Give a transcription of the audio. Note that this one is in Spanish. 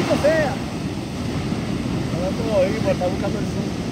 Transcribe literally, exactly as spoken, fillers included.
Chico sea. Ahora todo ahí, por estar buscando el zoom.